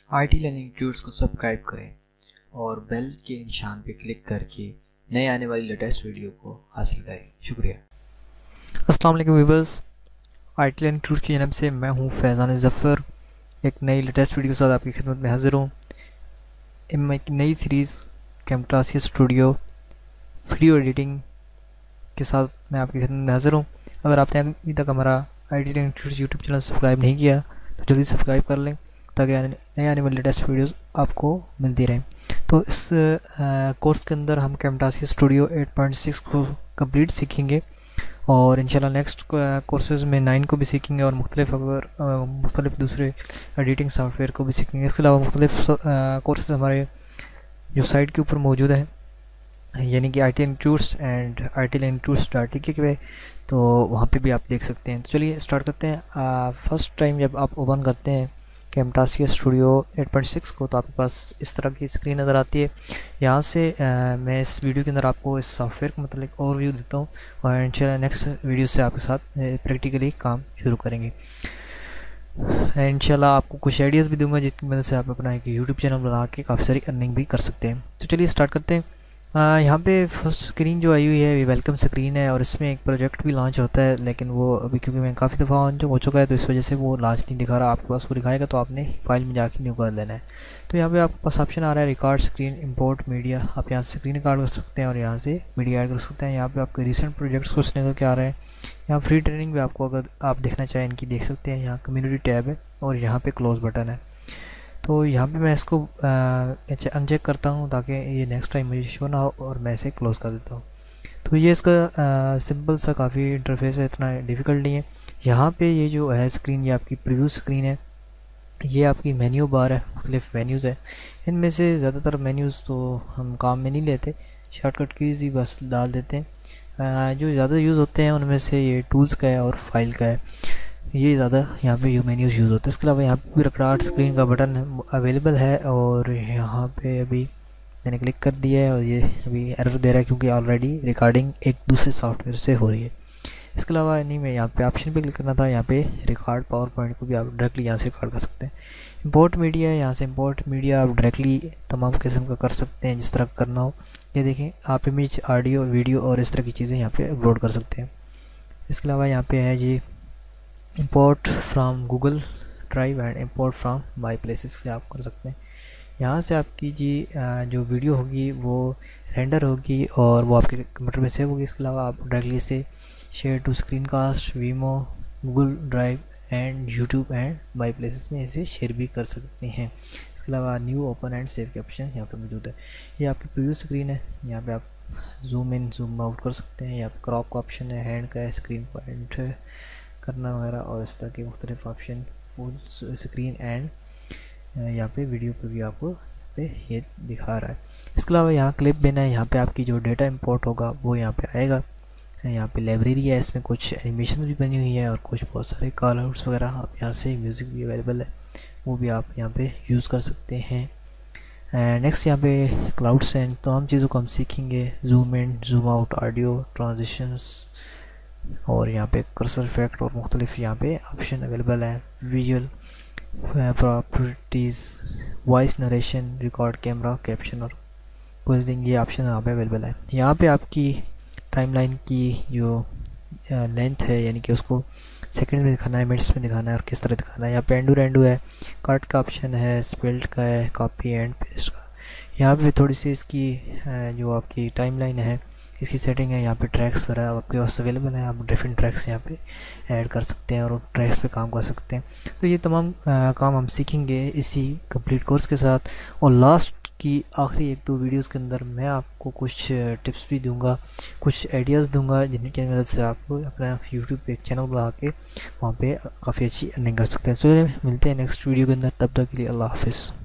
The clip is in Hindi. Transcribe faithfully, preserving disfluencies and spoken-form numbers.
आईटी लर्निंग ट्यूट्स को सब्सक्राइब करें और बेल के निशान पर क्लिक करके नए आने वाली लेटेस्ट वीडियो को हासिल करें। शुक्रिया। अस्सलाम वालेकुम व्यूअर्स, आईटी लर्निंग ट्यूट्स की जानब से मैं हूं फैज़ान ज़फ़र। एक नई लेटेस्ट वीडियो के साथ आपकी खिदमत में हाजिर हूं। मैं एक नई series Camtasia studio video editing के साथ मैं आपकी खिदमत में हाजिर हूं। अगर आपने अभी तक हमारा IT learning tuts YouTube channel subscribe नहीं किया तो जल्दी सब्सक्राइब कर लें ताकि नए आने वाली लेटेस्ट वीडियोस आपको मिलती रहें। तो इस कोर्स के अंदर हम Camtasia studio eight point six को कंप्लीट सीखेंगे और इंशाल्लाह नेक्स्ट कोर्सेज़ में नाइन को भी सीखेंगे और मुख्तलिफ अगर मुख्तलिफ दूसरे एडिटिंग सॉफ्टवेयर को भी सीखेंगे। इसके अलावा मुख्तलिफ कोर्सेज़ हमारे जो साइट के ऊपर मौजूद है, यानी कि I T tuts and I T tuts dot T K पे, तो वहाँ पे भी आप देख सकते हैं। तो चलिए स्टार्ट करते हैं। फर्स्ट टाइम जब आप ओपन करते हैं Camtasia studio eight point six को तो आपके पास इस तरह की स्क्रीन नज़र आती है। यहाँ से आ, मैं इस वीडियो के अंदर आपको इस सॉफ्टवेयर का मतलब ओवरव्यू देता हूँ और इंशाल्लाह नेक्स्ट वीडियो से आपके साथ प्रैक्टिकली काम शुरू करेंगे। इंशाल्लाह आपको कुछ आइडियाज़ भी दूंगा जिसकी मदद से आप अपना एक यूट्यूब चैनल बना के काफ़ी सारी अर्निंग भी कर सकते हैं। तो चलिए स्टार्ट करते हैं। यहाँ पे फर्स्ट स्क्रीन जो आई हुई है ये वेलकम स्क्रीन है और इसमें एक प्रोजेक्ट भी लॉन्च होता है, लेकिन वो अभी क्योंकि मैं काफ़ी दफ़ा ऑन हो चुका है तो इस वजह से वो लॉन्च नहीं दिखा रहा। आपके पास वो दिखाएगा तो आपने फाइल में जाके न्यू कर देना है। तो यहाँ पे आपके पास ऑप्शन आ रहा है रिकॉर्ड स्क्रीन इंपोर्ट मीडिया। आप यहाँ से स्क्रीन रिकॉर्ड कर सकते हैं और यहाँ से मीडिया ऐड कर सकते हैं। यहाँ पे आपके रिसेंट प्रोजेक्ट्स कुछ निकल के आ रहे हैं। यहाँ फ्री ट्रेनिंग भी आपको अगर आप देखना चाहें इनकी देख सकते हैं। यहाँ कम्युनिटी टैब है और यहाँ पर क्लोज बटन है। तो यहाँ पे मैं इसको अनचेक करता हूँ ताकि ये नेक्स्ट टाइम मुझे शो ना हो और मैं इसे क्लोज़ कर देता हूँ। तो ये इसका सिंपल सा काफ़ी इंटरफेस है, इतना डिफ़िकल्ट नहीं है। यहाँ पे ये जो है स्क्रीन ये आपकी प्रीव्यू स्क्रीन है, ये आपकी मेन्यू बार है, मुख्तलिफ मेन्यूज़ है। इनमें से ज़्यादातर मेन्यूज़ तो हम काम में नहीं लेते, शॉर्टकट कीज़ ही बस डाल देते हैं। जो ज़्यादा यूज़ होते हैं उनमें से ये टूल्स का है और फाइल का है, ये ज़्यादा यहाँ पे यू मेन्यूज़ यूज़ होता है। इसके अलावा यहाँ पे भी रिकॉर्ड स्क्रीन का बटन अवेलेबल है और यहाँ पे अभी मैंने क्लिक कर दिया है और ये अभी एरर दे रहा है क्योंकि ऑलरेडी रिकॉर्डिंग एक दूसरे सॉफ्टवेयर से हो रही है। इसके अलावा नहीं, मैं यहाँ पे ऑप्शन पे क्लिक करना था, यहाँ पे रिकॉर्ड पावर पॉइंट को भी आप डायरेक्टली यहाँ से रिकॉर्ड कर सकते हैं। इंपोर्ट मीडिया, यहाँ से इंपोर्ट मीडिया आप डायरेक्टली तमाम किस्म का कर सकते हैं जिस तरह करना हो। ये देखें, आप इमेज, ऑडियो, वीडियो और इस तरह की चीज़ें यहाँ पर अपलोड कर सकते हैं। इसके अलावा यहाँ पे है जी import from Google drive and import from my places से आप कर सकते हैं। यहाँ से आपकी जी जो वीडियो होगी वो रेंडर होगी और वो आपके कंप्यूटर में सेव होगी। इसके अलावा आप डायरेक्टली से share to screen cast, Vimeo, Google drive and YouTube and my places में इसे शेयर भी कर सकते हैं। इसके अलावा न्यू ओपन एंड सेव के ऑप्शन यहाँ पर मौजूद है। ये आपकी प्रीव्यू स्क्रीन है, यहाँ पर आप जूम इन जूम आउट कर सकते हैं। यहाँ पर क्रॉप का ऑप्शन है, हैंड का है, स्क्रीन पॉइंट करना वगैरह और इस तरह के मुख्तलिफ ऑप्शन, फुल स्क्रीन एंड यहाँ पे वीडियो पे भी आपको यहाँ पे ये दिखा रहा है। इसके अलावा यहाँ क्लिप बिन है, यहाँ पे आपकी जो डेटा इंपोर्ट होगा वो यहाँ पे आएगा। यहाँ पे लाइब्रेरी है, इसमें कुछ एनिमेशन भी बनी हुई है और कुछ बहुत सारे कॉल आउट्स वगैरह। आप यहाँ से म्यूज़िक भी अवेलेबल है, वो भी आप यहाँ पे यूज़ कर सकते हैं। नेक्स्ट यहाँ पे क्लाउड्स हैं, तमाम चीज़ों को हम सीखेंगे। Zoom in zoom out, audio transitions और यहाँ पे कर्सर इफेक्ट और मुख्तलिफ यहाँ पे ऑप्शन अवेलेबल है। Visual properties, voice narration, record camera, caption और पोजिंग, ये ऑप्शन यहाँ पे अवेलेबल है। यहाँ पे आपकी टाइमलाइन की जो लेंथ है, यानी कि उसको सेकंड में दिखाना है, मिनट्स में दिखाना है और किस तरह दिखाना है। यहाँ पे एंडू रेंडू है, कट का ऑप्शन है, स्पेल्ट का है, कॉपी एंड पेस्ट का। यहाँ पे थोड़ी सी इसकी जो आपकी टाइमलाइन है इसकी सेटिंग है। यहाँ पे ट्रैक्स वगैरह आपके पास अवेलेबल है, आप डिफरेंट ट्रैक्स यहाँ पे ऐड कर सकते हैं और ट्रैक्स पे काम कर सकते हैं। तो ये तमाम आ, काम हम सीखेंगे इसी कंप्लीट कोर्स के साथ। और लास्ट की आखिरी एक दो वीडियोस के अंदर मैं आपको कुछ टिप्स भी दूंगा, कुछ आइडियाज़ दूंगा जिनकी मदद से आप अपना यूट्यूब पे एक चैनल बना के वहाँ पे काफ़ी अच्छी अर्निंग कर सकते हैं। तो मिलते हैं नेक्स्ट वीडियो के अंदर, तब तक के लिए अल्लाह हाफिज़।